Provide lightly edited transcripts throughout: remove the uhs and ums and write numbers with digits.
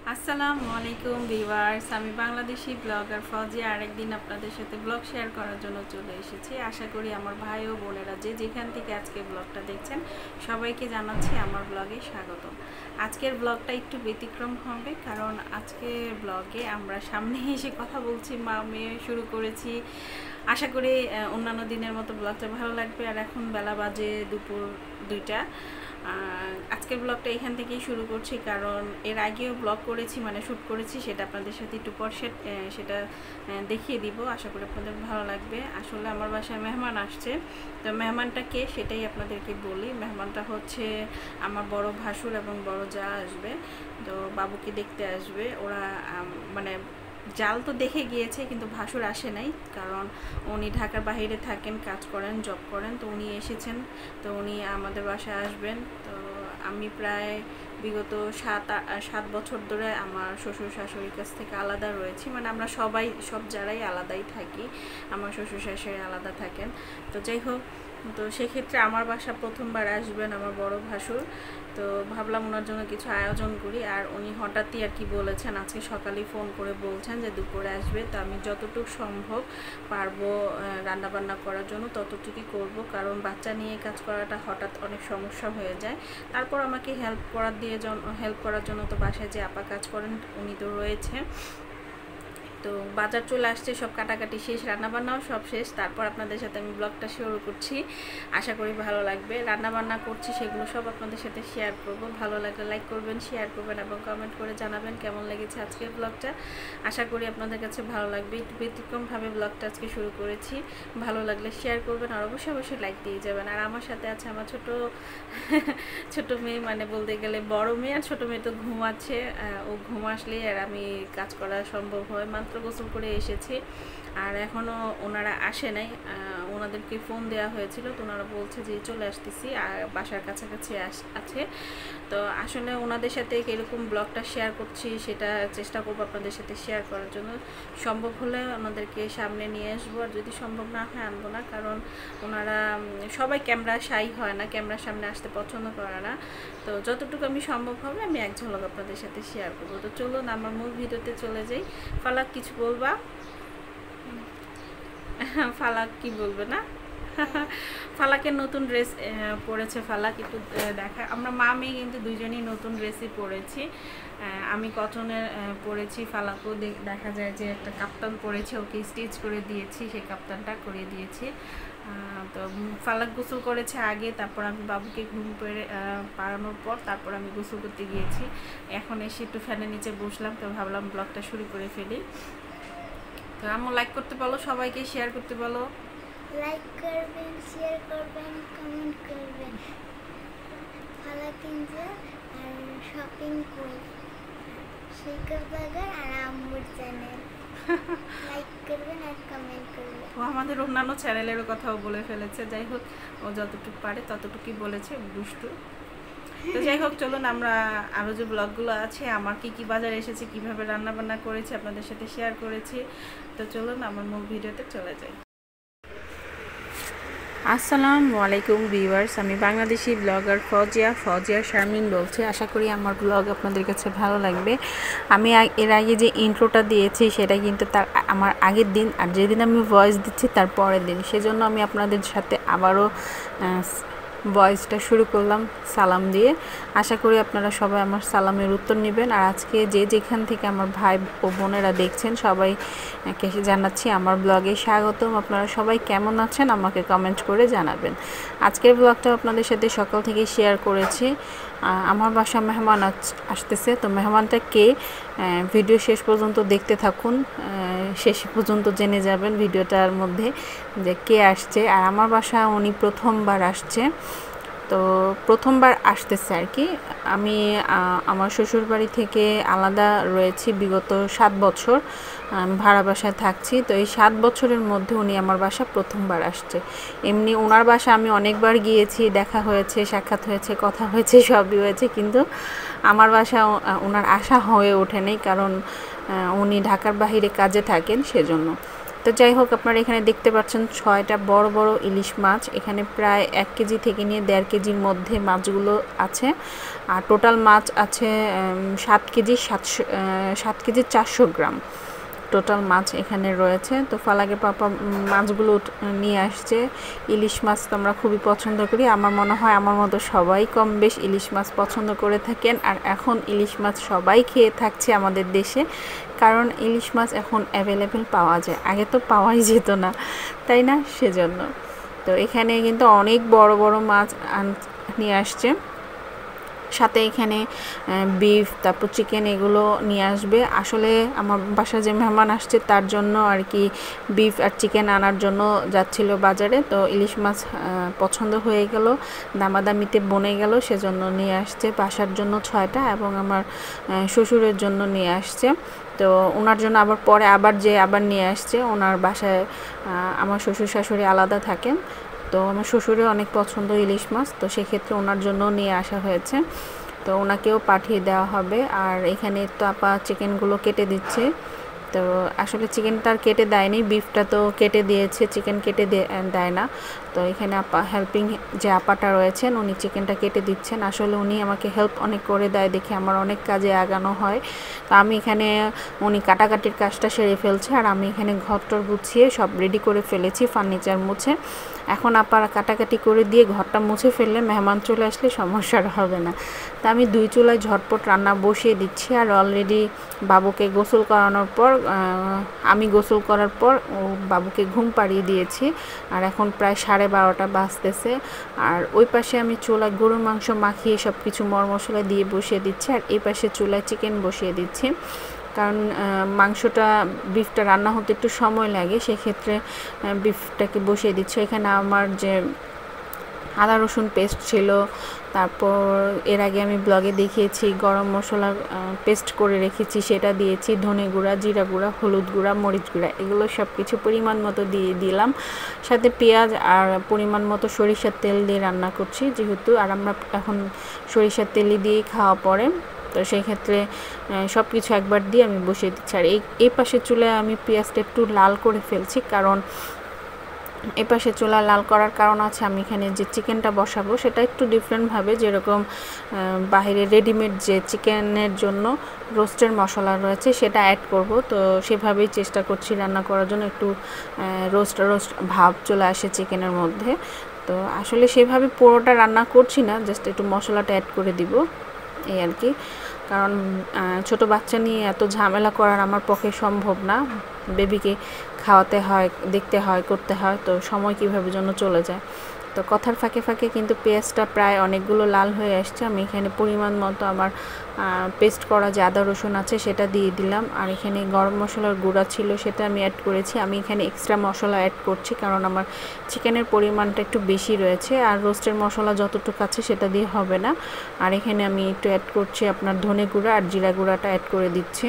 আসসালামু আলাইকুম ভিউয়ার্স, আমি বাংলাদেশি ব্লগার ফজিয়া আরেকদিন আপনাদের সাথে ব্লগ শেয়ার করার জন্য চলে এসেছি। আশা করি আমার ভাই ও বোনেরা যে যেখান থেকে আজকে ব্লগটা দেখছেন সবাইকে জানাচ্ছি আমার ব্লগে স্বাগত। আজকের ব্লগটা একটু ব্যতিক্রম হবে, কারণ আজকে ব্লগে আমরা সামনে এসে কথা বলছি, মা মেয়ে শুরু করেছি। আশা করি অন্যান্য দিনের মতো ব্লগটা ভালো লাগবে। আর এখন বেলা বাজে দুপুর 2টা। আজকের ব্লগটা এখান থেকেই শুরু করছি, কারণ এর আগেও ব্লগ করেছি, মানে শ্যুট করেছি, সেটা আপনাদের সাথে একটু পর সেটা দেখিয়ে দিব। আশা করি আপনাদের ভালো লাগবে। আসলে আমার বাসায় মেহমান আসছে, তো মেহমানটা কে সেটাই আপনাদেরকে বলি। মেহমানটা হচ্ছে আমার বড় ভাসুর এবং বড় যা আসবে, তো বাবুকে দেখতে আসবে ওরা। মানে জাল তো দেখে গিয়েছে, কিন্তু ভাসুর আসে নাই, কারণ উনি ঢাকার বাইরে থাকেন, কাজ করেন, জব করেন। তো উনি এসেছেন, তো উনি আমাদের বাসায় আসবেন। তো আমি প্রায় বিগত 7 বছর ধরে আমার শ্বশুর শাশুড়ির কাছ থেকে আলাদা রয়েছি। মানে আমরা সব যারাই আলাদাই থাকি, আমার শ্বশুর শাশুড়ি আলাদা থাকেন। তো যাই হোক, তো সেক্ষেত্রে আমার বাসা প্রথমবার আসবেন আমার বড় ভাসুর। তো ভাবলাম ওনার জন্য কিছু আয়োজন করি। আর উনি হঠাৎই আর কি বলেছেন, আজকে সকালেই ফোন করে বলছেন যে দুপুরে আসবে। তো আমি যতটুকু সম্ভব পারবো রান্নাবান্না করার জন্য ততটুকুই করব, কারণ বাচ্চা নিয়ে কাজ করাটা হঠাৎ অনেক সমস্যা হয়ে যায়। তারপর আমাকে হেল্প করার জন্য তো বাসায় যে আপা কাজ করেন উনি তো রয়েছে। তো বাজার চলে আসছে, সব কাটাকাটি শেষ, রান্নাবান্নাও সব শেষ। তারপর আপনাদের সাথে আমি ব্লগটা শুরু করছি। আশা করি ভালো লাগবে। রান্নাবান্না করছি, সেগুলো সব আপনাদের সাথে শেয়ার করব। ভালো লাগলে লাইক করবেন, শেয়ার করবেন এবং কমেন্ট করে জানাবেন কেমন লেগেছে আজকের ব্লগটা। আশা করি আপনাদের কাছে ভালো লাগবে। একটু ব্যতিক্রমভাবে ব্লগটা আজকে শুরু করেছি। ভালো লাগলে শেয়ার করবেন আর অবশ্যই লাইক দিয়ে যাবেন। আর আমার সাথে আছে আমার ছোট মেয়ে, মানে বলতে গেলে বড় মেয়ে, আর ছোটো মেয়ে তো ঘুমাচ্ছে। ও ঘুম আসলেই আর আমি কাজ করা সম্ভব হয়। মাত্র গোসল করে এসেছি, আর এখনও ওনারা আসে নাই। ওনাদেরকে ফোন দেওয়া হয়েছিল, তো ওনারা বলছে যে চলে আসতেছি, আর বাসার কাছাকাছি আছে। তো আসলে ওনাদের সাথে কীরকম ব্লগটা শেয়ার করছি সেটা চেষ্টা করবো আপনাদের সাথে শেয়ার করার জন্য। সম্ভব হলে ওনাদেরকে সামনে নিয়ে আসবো, আর যদি সম্ভব না হয় আনবো না, কারণ ওনারা সবাই ক্যামেরা শাই হয় না, ক্যামেরার সামনে আসতে পছন্দ করে না। তো যতটুকু আমি সম্ভব হবে আমি এক ঝলক আপনাদের সাথে শেয়ার করবো। তো চলুন আমার মূল ভিডিওতে চলে যাই। ফালাক কিছু বলবা? ফালাক কি বলবে না? ফালাকের নতুন ড্রেস পরেছে। ফালাক একটু দেখা, আমরা মা মেয়ে কিন্তু দুজনেই নতুন ড্রেসই পরেছি। আমি কটনের পরেছি, ফালাকও দেখা যায় যে একটা কাপ্তান পরেছে, ওকে স্টিচ করে দিয়েছি, সেই কাপ্তানটা করে দিয়েছি। তো ফালাক গোসল করেছে আগে, তারপর আমি বাবুকে ঘুম পাড়ানোর পর তারপর আমি গোসল করতে গিয়েছি। এখন এসে একটু ফ্যানের নিচে বসলাম, তো ভাবলাম ব্লগটা শুরু করে ফেলি। তো আমার লাইক করতে বলো, সবাইকে শেয়ার করতে বলো। লাইক করবেন, শেয়ার করবেন, কমেন্ট করবেন। ফালাক এনজয় আর শপিং কুইন শিকর বাগার আর আম্মুর চ্যানেল লাইক করবেন আর কমেন্ট করবেন। ও আমাদের অন্যান্য চ্যানেলেরও কথাও বলে ফেলেছে। যাই হোক, ও যতটুকু পারে ততটুকুই বলেছে, দুষ্টু। তো যাই হোক, চলুন আমরা আরও যে ব্লগগুলো আছে, আমার কি বাজার এসেছে, কিভাবে রান্না বান্না করেছি আপনাদের সাথে শেয়ার করেছি। তো চলুন আমার মূল ভিডিওতে চলে যাই। আসসালামু আলাইকুম ভিউয়ার্স, আমি বাংলাদেশি ব্লগার ফজিয়া শারমিন বলছি। আশা করি আমার ব্লগ আপনাদের কাছে ভালো লাগবে। আমি এর আগে যে ইন্ট্রোটা দিয়েছি সেটা কিন্তু আমার আগের দিন, আর যেদিন আমি ভয়েস দিচ্ছি তার পরের দিন, সেজন্য আমি আপনাদের সাথে আবারও ভয়েসটা শুরু করলাম সালাম দিয়ে। আশা করি আপনারা সবাই আমার সালামের উত্তর নেবেন। আর আজকে যে যেখান থেকে আমার ভাই ও বোনেরা দেখছেন সবাইকে জানাচ্ছি আমার ব্লগে স্বাগতম। আপনারা সবাই কেমন আছেন আমাকে কমেন্ট করে জানাবেন। আজকের ব্লগটা আপনাদের সাথে সকাল থেকে শেয়ার করেছি। আমার বাসা মেহমান আসতেছে, তো মেহমানটা কে ভিডিও শেষ পর্যন্ত দেখতে থাকুন, শেষ পর্যন্ত জেনে যাবেন ভিডিওটার মধ্যে যে কে আসছে। আর আমার বাসা উনি প্রথমবার আসছে, তো প্রথমবার আসতেছে আর কি। আমি আমার শ্বশুরবাড়ি থেকে আলাদা রয়েছি বিগত 7 বছর, ভাড়া বাসায় থাকছি। তো এই 7 বছরের মধ্যে উনি আমার বাসা প্রথমবার আসছে। এমনি ওনার বাসা আমি অনেকবার গিয়েছি, দেখা হয়েছে, সাক্ষাৎ হয়েছে, কথা হয়েছে, সবই হয়েছে, কিন্তু আমার বাসা ওনার আসা হয়ে ওঠেনি, কারণ উনি ঢাকার বাইরে কাজে থাকেন, সেজন্য। তো যাই হোক, আপনারা এখানে দেখতে পাচ্ছেন 6টা বড় বড় ইলিশ মাছ। এখানে প্রায় 1 কেজি থেকে নিয়ে 1.5 কেজির মধ্যে মাছগুলো আছে। আর টোটাল মাছ আছে 7 কেজি 400 গ্রাম টোটাল মাছ এখানে রয়েছে। তো ফালাকের পাপা মাছগুলো নিয়ে আসছে। ইলিশ মাছ তো আমরা খুবই পছন্দ করি, আমার মনে হয় আমার মতো সবাই কম বেশ ইলিশ মাছ পছন্দ করে থাকেন। আর এখন ইলিশ মাছ সবাই খেয়ে থাকছে আমাদের দেশে, কারণ ইলিশ মাছ এখন অ্যাভেলেবেল পাওয়া যায়, আগে তো পাওয়াই যেত না, তাই না? সেজন্য তো এখানে কিন্তু অনেক বড় বড় মাছ নিয়ে আসছে, সাথে এখানে বিফ, তারপর চিকেন এগুলো নিয়ে আসবে। আসলে আমার বাসায় যে মেহমান আসছে তার জন্য আর কি বিফ আর চিকেন আনার জন্য যাচ্ছিল বাজারে। তো ইলিশ মাছ পছন্দ হয়ে গেল, দামাদামিতে বনে গেল, সেজন্য নিয়ে আসছে বাসার জন্য 6টা, এবং আমার শ্বশুরের জন্য নিয়ে আসছে। তো ওনার জন্য আবার পরে আবার নিয়ে আসছে। ওনার বাসায় আমার শ্বশুর শাশুড়ি আলাদা থাকেন, তো আমার শ্বশুরের অনেক পছন্দ ইলিশ মাছ, তো সেক্ষেত্রে ওনার জন্য নিয়ে আসা হয়েছে। তো ওনাকেও পাঠিয়ে দেওয়া হবে। আর এখানে তো আপা চিকেনগুলো কেটে দিচ্ছে। তো আসলে চিকেনটা আর কেটে দেয়নি, বিফটা তো কেটে দিয়েছে, চিকেন কেটে দেয় না। তো এখানে আপা হেল্পিং যে আপাটা রয়েছেন উনি চিকেনটা কেটে দিচ্ছেন। আসলে উনি আমাকে হেল্প অনেক করে দেয় দেখে আমার অনেক কাজে আগানো হয়। তো আমি এখানে উনি কাটাকাটির কাজটা সেরে ফেলছে, আর আমি এখানে ঘরটর গুছিয়ে সব রেডি করে ফেলেছি, ফার্নিচার মুছে। এখন আপারা কাটাকাটি করে দিয়ে ঘরটা মুছে ফেললে মেহমান চলে আসলে সমস্যার হবে না। তা আমি 2 চুলায় ঝটপট রান্না বসিয়ে দিচ্ছি। আর অলরেডি বাবুকে গোসল করানোর পর, আমি গোসল করার পর বাবুকে ঘুম পাড়িয়ে দিয়েছি। আর এখন প্রায় 12:30 বাজতেছে। আর ওই পাশে আমি চুলায় গরুর মাংস মাখিয়ে সব কিছু মশলা দিয়ে বসিয়ে দিচ্ছি, আর এই পাশে চুলায় চিকেন বসিয়ে দিচ্ছি। কারণ বিফটা রান্না হতে একটু সময় লাগে, সেক্ষেত্রে বিফটাকে বসিয়ে দিচ্ছি। এখানে আমার যে আদা রসুন পেস্ট ছিল, তারপর এর আগে আমি ব্লগে দেখিয়েছি গরম মশলা পেস্ট করে রেখেছি, সেটা দিয়েছি, ধনে গুঁড়া, জিরা গুঁড়া, হলুদ গুঁড়া, মরিচ গুঁড়া, এগুলো সব কিছু পরিমাণ মতো দিয়ে দিলাম। সাথে পেঁয়াজ আর পরিমাণ মতো সরিষার তেল দিয়ে রান্না করছি, যেহেতু আর আমরা এখন সরিষার তেলই দিয়েই খাওয়া পড়ে, তো সেই ক্ষেত্রে সব কিছু একবার দিয়ে আমি বসিয়ে দিচ্ছি। আর এই পাশে চুলায় আমি পেঁয়াজটা একটু লাল করে ফেলছি, কারণ এই পাশে চুলা লাল করার কারণ আছে, আমি এখানে যে চিকেনটা বসাবো সেটা একটু ডিফারেন্টভাবে, যেরকম বাইরে রেডিমেড যে চিকেনের জন্য রোস্টের মশলা রয়েছে সেটা অ্যাড করব। তো সেভাবেই চেষ্টা করছি রান্না করার জন্য, একটু রোস্ট ভাব চলে আসে চিকেনের মধ্যে। তো আসলে সেভাবে পুরোটা রান্না করছি না, জাস্ট একটু মশলাটা অ্যাড করে দিব এই আর কি। কারণ ছোট বাচ্চা নিয়ে এত ঝামেলা করার আমার পক্ষে সম্ভব না, বেবিকে খাওয়াতে হয়, দেখতে হয়, করতে হয়, তো সময় কীভাবে যেন চলে যায়। তো কথার ফাঁকে ফাঁকে কিন্তু পেঁয়াজটা প্রায় অনেকগুলো লাল হয়ে আসছে। আমি এখানে পরিমাণ মতো আমার পেস্ট করা যে আদা রসুন আছে সেটা দিয়ে দিলাম। আর এখানে গরম মশলার গুঁড়া ছিল সেটা আমি অ্যাড করেছি। আমি এখানে এক্সট্রা মশলা অ্যাড করছি, কারণ আমার চিকেনের পরিমাণটা একটু বেশি রয়েছে, আর রোস্টের মশলা যতটুকু আছে সেটা দিয়ে হবে না। আর এখানে আমি একটু অ্যাড করছি আপনার ধনে গুঁড়া আর জিরা গুঁড়াটা অ্যাড করে দিচ্ছি,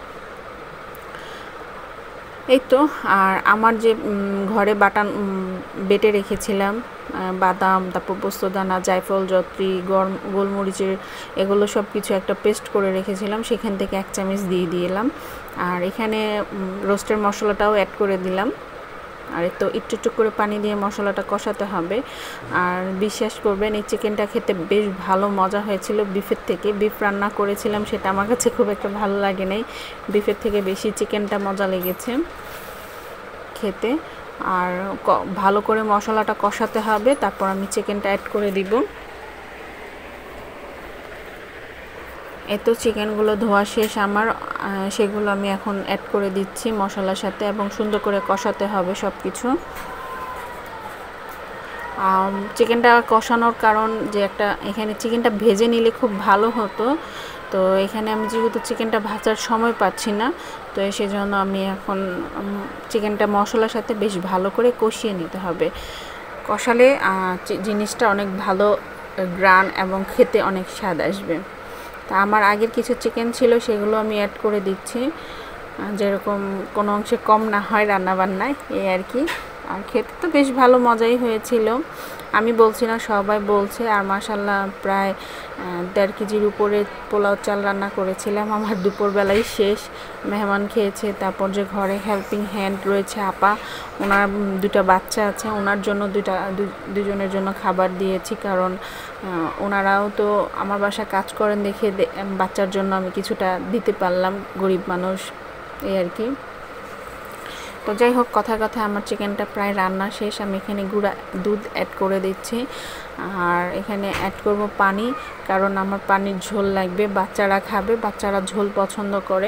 এই তো। আর আমার যে ঘরে বেটে রেখেছিলাম বাদাম, তারপর পোস্তদানা, জায়ফল, জয়ত্রী, গোলমরিচের, এগুলো সব কিছু একটা পেস্ট করে রেখেছিলাম, সেখান থেকে 1 চামচ দিয়ে দিলাম। আর এখানে রোস্টের মশলাটাও অ্যাড করে দিলাম। আর তো একটু করে পানি দিয়ে মশলাটা কষাতে হবে। আর বিশ্বাস করবেন এই চিকেনটা খেতে বেশ ভালো মজা হয়েছিল বিফের থেকে। বিফ রান্না করেছিলাম, সেটা আমার কাছে খুব একটা ভালো লাগে নাই, বিফের থেকে বেশি চিকেনটা মজা লেগেছে খেতে। আর ভালো করে মশলাটা কষাতে হবে, তারপর আমি চিকেনটা অ্যাড করে দিব। এত চিকেনগুলো ধোয়া শেষ আমার, সেগুলো আমি এখন অ্যাড করে দিচ্ছি মশলার সাথে, এবং সুন্দর করে কষাতে হবে সব কিছু। চিকেনটা কষানোর কারণ যে এখানে চিকেনটা ভেজে নিলে খুব ভালো হতো, তো এখানে আমি যেহেতু চিকেনটা ভাজার সময় পাচ্ছি না, তো সেজন্য আমি এখন চিকেনটা মশলার সাথে বেশ ভালো করে কষিয়ে নিতে হবে। কষালে জিনিসটা অনেক ভালো গ্রান এবং খেতে অনেক স্বাদ আসবে। তা আমার আগের কিছু চিকেন ছিল সেগুলো আমি অ্যাড করে দিচ্ছি, যেরকম কোনো অংশে কম না হয় রান্নাবান্নায়, এই আর কি। আর খেতে তো বেশ ভালো মজাই হয়েছিল, আমি বলছি না সবাই বলছে। আর মাশাল্লাহ প্রায় 1.5 কেজির উপরে পোলাও চাল রান্না করেছিলাম। আমার দুপুরবেলায় শেষ, মেহমান খেয়েছে। তারপর যে ঘরে হেল্পিং হ্যান্ড রয়েছে আপা, ওনার 2টা বাচ্চা আছে, ওনার জন্য দুজনের জন্য খাবার দিয়েছি, কারণ ওনারাও তো আমার বাসায় কাজ করেন দেখে বাচ্চার জন্য আমি কিছুটা দিতে পারলাম, গরিব মানুষ এই আর কি। তো যাই হোক, কথায় কথায় আমার চিকেনটা প্রায় রান্না শেষ। আমি এখানে গুঁড়া দুধ অ্যাড করে দিচ্ছি, আর এখানে অ্যাড করব পানি, কারণ আমার পানির ঝোল লাগবে, বাচ্চারা খাবে, বাচ্চারা ঝোল পছন্দ করে।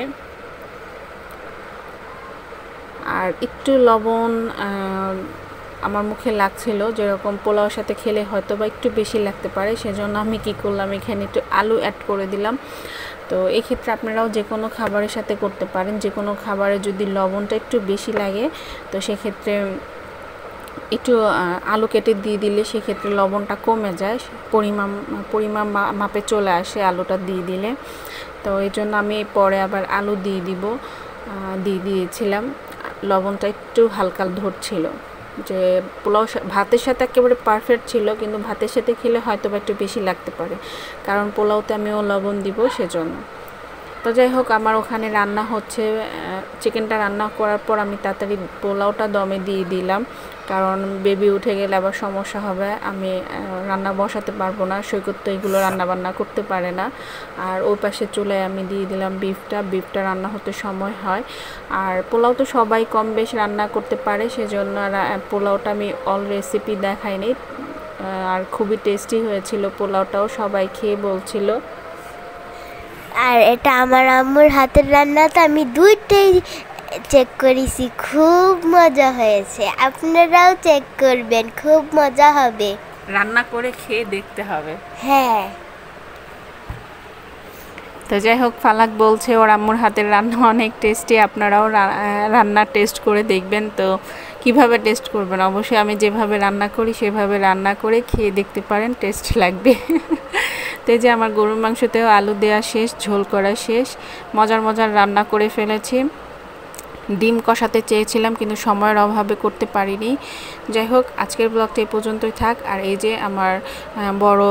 আর একটু লবণ আমার মুখে লাগছিল, যেরকম পোলাওর সাথে খেলে হয়তো বা একটু বেশি লাগতে পারে, সেজন্য আমি কি করলাম, এখানে একটু আলু অ্যাড করে দিলাম। তো এক্ষেত্রে আপনারাও যে কোনো খাবারের সাথে করতে পারেন, যে কোনো খাবারে যদি লবণটা একটু বেশি লাগে তো সেক্ষেত্রে একটু আলু কেটে দিয়ে দিলে সেক্ষেত্রে লবণটা কমে যায়, পরিমাণ মাপে চলে আসে আলুটা দিয়ে দিলে। তো এই জন্য আমি পরে আবার আলু দিয়ে দিয়েছিলাম, লবণটা একটু হালকা ধরছিল। যে পোলাও ভাতের সাথে একেবারে পারফেক্ট ছিল, কিন্তু ভাতের সাথে খেলে হয়তো বা একটু বেশি লাগতে পারে, কারণ পোলাওতে আমিও লবণ দিব সেজন্য। তো যাই হোক, আমার ওখানে রান্না হচ্ছে, চিকেনটা রান্না করার পর আমি তাড়াতাড়ি পোলাওটা দমে দিয়ে দিলাম, কারণ বেবি উঠে গেলে আবার সমস্যা হবে, আমি রান্না বসাতে পারবো না, সৈকত তো এগুলো রান্না বান্না করতে পারে না। আর ওই পাশে চুলায় আমি দিয়ে দিলাম বিফটা রান্না হতে সময় হয়। আর পোলাও তো সবাই কম বেশ রান্না করতে পারে, সেজন্য পোলাওটা আমি অল রেসিপি দেখাইনি। আর খুবই টেস্টি হয়েছিল পোলাওটাও, সবাই খেয়ে বলছিল। আর এটা আমার আম্মুর হাতের রান্না, তো আমি দুইটাই চেক করেছি, খুব মজা হয়েছে। আপনারাও চেক করবেন, খুব মজা হবে। রান্না করে খেয়ে দেখতে হবে। হ্যাঁ। তো যাই হোক, ফালাক বলছে ওর আম্মুর হাতের রান্না অনেক টেস্টি, আপনারাও রান্না টেস্ট করে দেখবেন। তো কিভাবে টেস্ট করবেন, অবশ্যই আমি যেভাবে রান্না করি সেভাবে রান্না করে খেয়ে দেখতে পারেন, টেস্ট লাগবে। তো এই যে আমার গরুর মাংসতেও আলু দেওয়া শেষ, ঝোল করা শেষ, মজার রান্না করে ফেলেছি। ডিম কষাতে চেয়েছিলাম কিন্তু সময়ের অভাবে করতে পারিনি। যাই হোক, আজকের ব্লগটা এই পর্যন্তই থাক। আর এই যে আমার বড়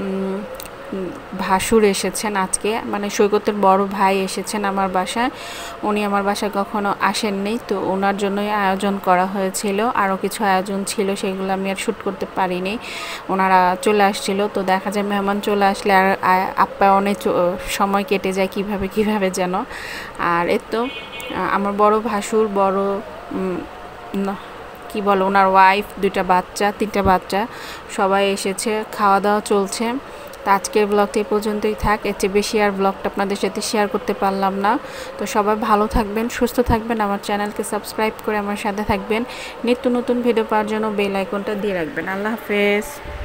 ভাসুর এসেছেন আজকে, মানে সৈকতের বড় ভাই এসেছেন আমার বাসায়। উনি আমার বাসায় কখনো আসেননি, তো ওনার জন্যই আয়োজন করা হয়েছিল। আরও কিছু আয়োজন ছিল, সেগুলো আমি আর শ্যুট করতে পারিনি, ওনারা চলে আসছিল। তো দেখা যায় মেহমান চলে আসলে আর আপ্যায়নে সময় কেটে যায় কিভাবে যেন। আর এর তো আমার বড় ভাসুর, বড় কি বলো, ওনার ওয়াইফ, 2টা বাচ্চা, 3টা বাচ্চা, সবাই এসেছে, খাওয়া দাওয়া চলছে। তো আজকের ব্লগটা এই পর্যন্তই থাক, এর চেয়ে বেশি আর ব্লগটা আপনাদের সাথে শেয়ার করতে পারলাম না। তো সবাই ভালো থাকবেন, সুস্থ থাকবেন, আমার চ্যানেলকে সাবস্ক্রাইব করে আমার সাথে থাকবেন, নিত্য নতুন ভিডিও পাওয়ার জন্য বেল আইকনটা দিয়ে রাখবেন। আল্লাহ হাফেজ।